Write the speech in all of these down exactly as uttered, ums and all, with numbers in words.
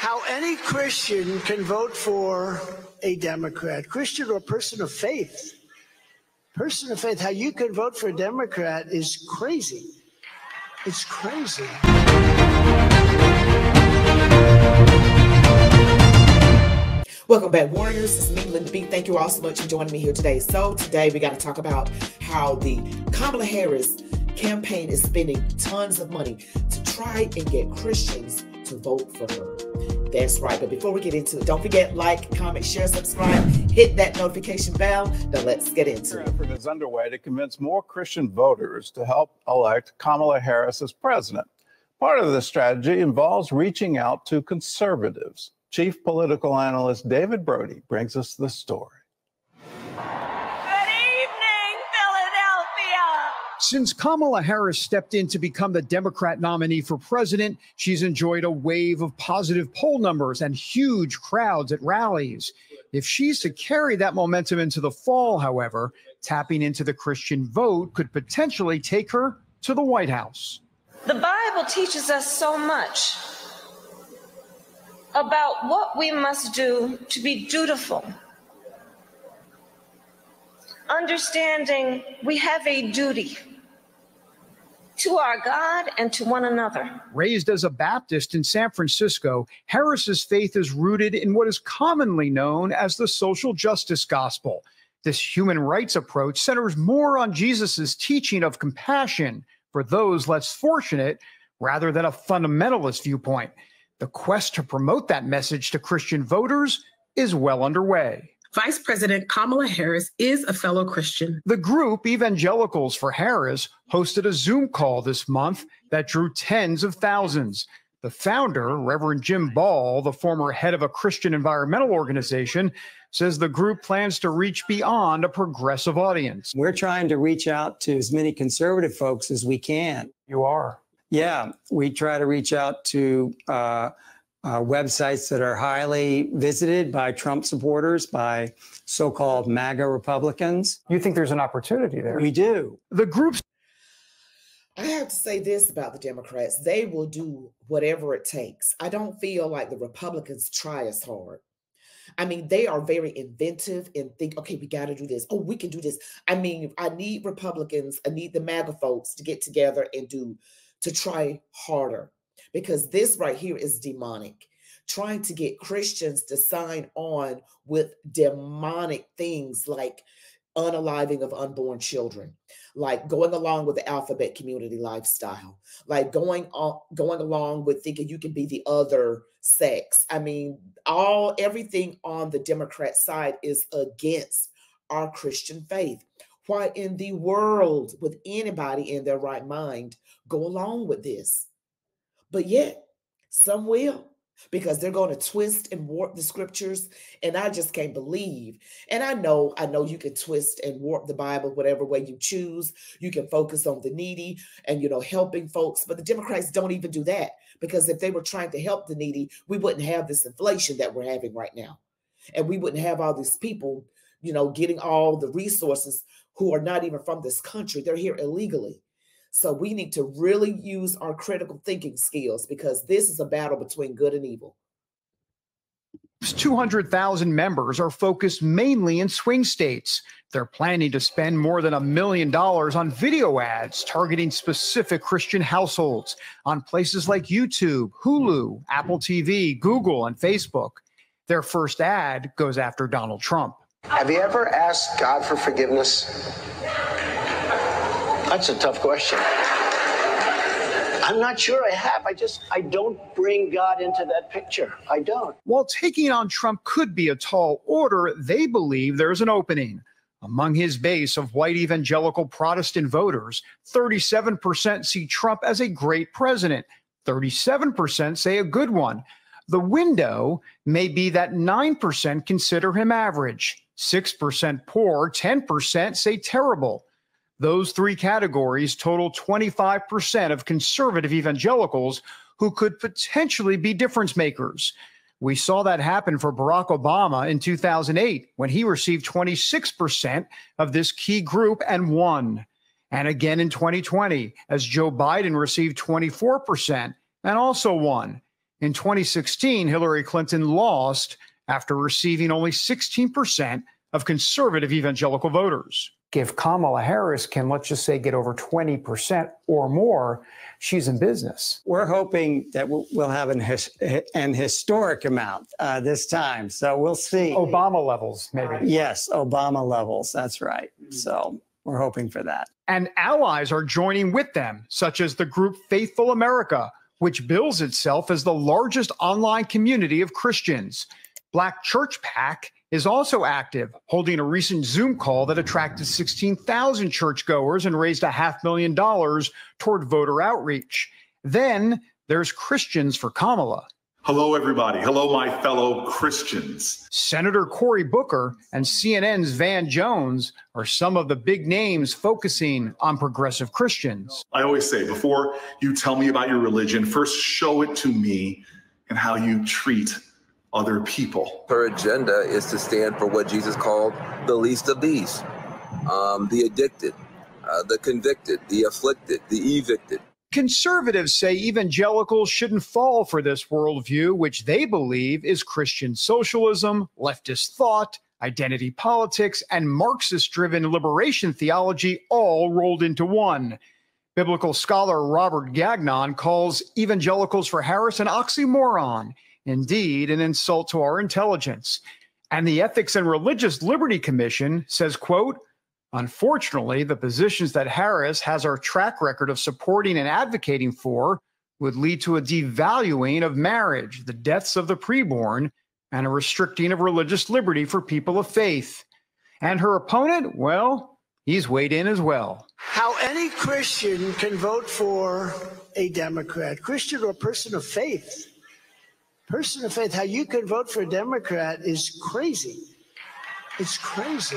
how any Christian can vote for a Democrat, Christian or person of faith. Person of faith, how you can vote for a Democrat is crazy. It's crazy. Welcome back, Warriors. This is me, Linda B. Thank you all so much for joining me here today. So today we got to talk about how the Kamala Harris campaign is spending tons of money to try and get Christians to vote for her. That's right. But before we get into it, don't forget, like, comment, share, subscribe, hit that notification bell. Now let's get into it. An effort is underway to convince more Christian voters to help elect Kamala Harris as president. Part of the strategy involves reaching out to conservatives. Chief political analyst David Brody brings us the story. Since Kamala Harris stepped in to become the Democrat nominee for president, she's enjoyed a wave of positive poll numbers and huge crowds at rallies. If she's to carry that momentum into the fall, however, tapping into the Christian vote could potentially take her to the White House. The Bible teaches us so much about what we must do to be dutiful. Understanding we have a duty to our God and to one another. Raised as a Baptist in San Francisco, Harris's faith is rooted in what is commonly known as the social justice gospel. This human rights approach centers more on Jesus's teaching of compassion for those less fortunate rather than a fundamentalist viewpoint. The quest to promote that message to Christian voters is well underway. Vice President Kamala Harris is a fellow Christian. The group Evangelicals for Harris hosted a Zoom call this month that drew tens of thousands. The founder, Reverend Jim Ball, the former head of a Christian environmental organization, says the group plans to reach beyond a progressive audience. We're trying to reach out to as many conservative folks as we can. You are? Yeah, we try to reach out to uh, Uh, websites that are highly visited by Trump supporters, by so-called MAGA Republicans. You think there's an opportunity there? We do. The groups. I have to say this about the Democrats. They will do whatever it takes. I don't feel like the Republicans try as hard. I mean, they are very inventive and think, okay, we got to do this. Oh, we can do this. I mean, I need Republicans, I need the MAGA folks to get together and do, to try harder. Because this right here is demonic, trying to get Christians to sign on with demonic things like unaliving of unborn children, like going along with the alphabet community lifestyle, like going on, going along with thinking you can be the other sex. I mean, all everything on the Democrat side is against our Christian faith. Why in the world would anybody in their right mind go along with this? But yet, some will, because they're going to twist and warp the scriptures. And I just can't believe. And I know, I know you can twist and warp the Bible whatever way you choose. You can focus on the needy and, you know, helping folks. But the Democrats don't even do that, because if they were trying to help the needy, we wouldn't have this inflation that we're having right now. And we wouldn't have all these people, you know, getting all the resources who are not even from this country. They're here illegally. So we need to really use our critical thinking skills, because this is a battle between good and evil. two hundred thousand members are focused mainly in swing states. They're planning to spend more than a million dollars on video ads targeting specific Christian households on places like YouTube, Hulu, Apple T V, Google, and Facebook. Their first ad goes after Donald Trump. Have you ever asked God for forgiveness? That's a tough question. I'm not sure I have. I just, I don't bring God into that picture. I don't. While taking on Trump could be a tall order, they believe there's an opening. Among his base of white evangelical Protestant voters, thirty-seven percent see Trump as a great president. thirty-seven percent say a good one. The window may be that nine percent consider him average, six percent poor, ten percent say terrible. Those three categories total twenty-five percent of conservative evangelicals who could potentially be difference makers. We saw that happen for Barack Obama in two thousand eight, when he received twenty-six percent of this key group and won. And again in twenty twenty, as Joe Biden received twenty-four percent and also won. In twenty sixteen, Hillary Clinton lost after receiving only sixteen percent of conservative evangelical voters. If Kamala Harris can, let's just say, get over twenty percent or more, she's in business. We're hoping that we'll have an, his, an historic amount uh, this time. So we'll see. Obama levels, maybe. Yes, Obama levels. That's right. So we're hoping for that. And allies are joining with them, such as the group Faithful America, which bills itself as the largest online community of Christians. Black Church PAC is also active, holding a recent Zoom call that attracted sixteen thousand churchgoers and raised a half million dollars toward voter outreach. Then there's Christians for Kamala. Hello, everybody. Hello, my fellow Christians. Senator Cory Booker and C N N's Van Jones are some of the big names focusing on progressive Christians. I always say, before you tell me about your religion, first show it to me and how you treat other people. Her agenda is to stand for what Jesus called the least of these, um, the addicted, uh, the convicted, the afflicted, the evicted. Conservatives say evangelicals shouldn't fall for this worldview, which they believe is Christian socialism, leftist thought, identity politics, and Marxist-driven liberation theology all rolled into one. Biblical scholar Robert Gagnon calls evangelicals for Harris an oxymoron, indeed an insult to our intelligence. And the Ethics and Religious Liberty Commission says, quote, unfortunately, the positions that Harris has our track record of supporting and advocating for would lead to a devaluing of marriage, the deaths of the preborn, and a restricting of religious liberty for people of faith. And her opponent, well, he's weighed in as well. How any Christian can vote for a Democrat, Christian or person of faith. Person of faith, how you can vote for a Democrat is crazy. It's crazy.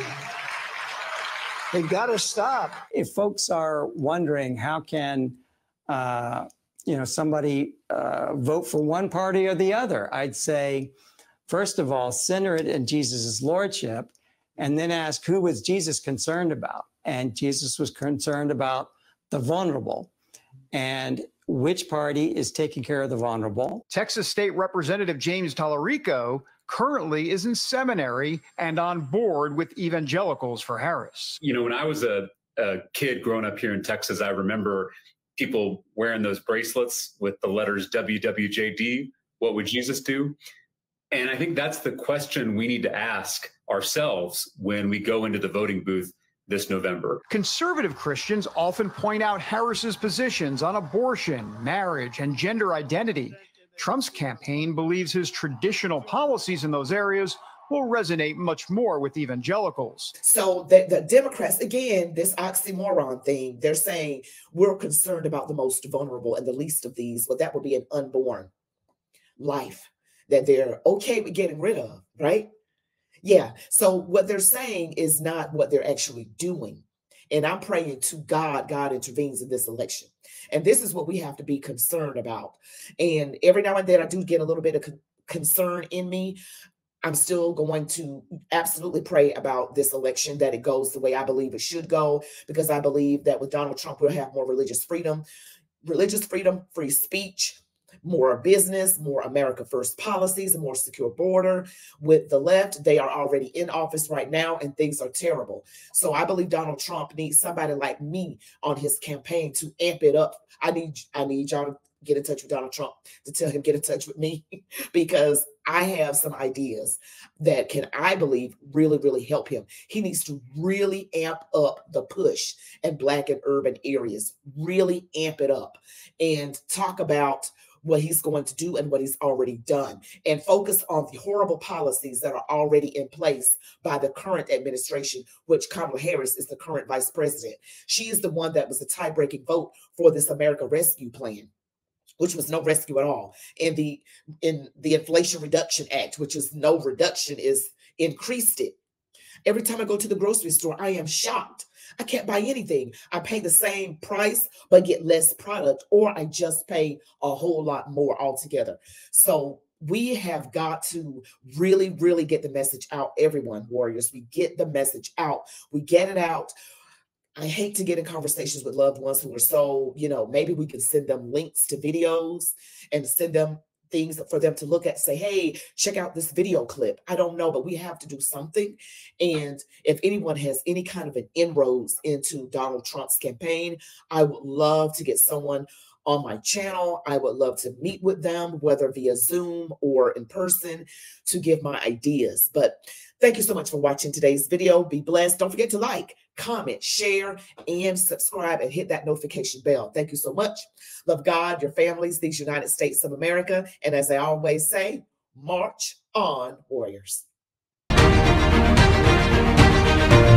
They got to stop. If folks are wondering how can, uh, you know, somebody uh, vote for one party or the other, I'd say, first of all, center it in Jesus' lordship, and then ask who was Jesus concerned about. And Jesus was concerned about the vulnerable. And which party is taking care of the vulnerable? Texas State Representative James Tallarico currently is in seminary and on board with Evangelicals for Harris. You know, when I was a, a kid growing up here in Texas, I remember people wearing those bracelets with the letters W W J D. What would Jesus do? And I think that's the question we need to ask ourselves when we go into the voting booth this November. Conservative Christians often point out Harris's positions on abortion, marriage, and gender identity. Trump's campaign believes his traditional policies in those areas will resonate much more with evangelicals. So the, the Democrats, again, this oxymoron thing, they're saying we're concerned about the most vulnerable and the least of these. Well, that would be an unborn life that they're okay with getting rid of, right? Yeah. So what they're saying is not what they're actually doing. And I'm praying to God, God intervenes in this election. And this is what we have to be concerned about. And every now and then I do get a little bit of con- concern in me. I'm still going to absolutely pray about this election, that it goes the way I believe it should go, because I believe that with Donald Trump, we'll have more religious freedom, religious freedom, free speech, more business, more America First policies, a more secure border. With the left, they are already in office right now and things are terrible. So I believe Donald Trump needs somebody like me on his campaign to amp it up. I need, I need y'all to get in touch with Donald Trump to tell him get in touch with me, because I have some ideas that can, I believe, really, really help him. He needs to really amp up the push in Black and urban areas, really amp it up and talk about what he's going to do and what he's already done, and focus on the horrible policies that are already in place by the current administration, which Kamala Harris is the current vice president. She is the one that was the tie-breaking vote for this America Rescue Plan, which was no rescue at all, and the in the Inflation Reduction Act, which is no reduction, is increased it. Every time I go to the grocery store, I am shocked. I can't buy anything. I pay the same price, but get less product, or I just pay a whole lot more altogether. So we have got to really, really get the message out, everyone, warriors. We get the message out. We get it out. I hate to get in conversations with loved ones who are so, you know, maybe we can send them links to videos and send them things for them to look at, say, hey, check out this video clip. I don't know, but we have to do something. And if anyone has any kind of an inroads into Donald Trump's campaign, I would love to get someone on my channel. I would love to meet with them, whether via Zoom or in person, to give my ideas. But thank you so much for watching today's video. Be blessed. Don't forget to like, comment, share, and subscribe, and hit that notification bell. Thank you so much. Love God, your families, these United States of America. And as I always say, march on, warriors.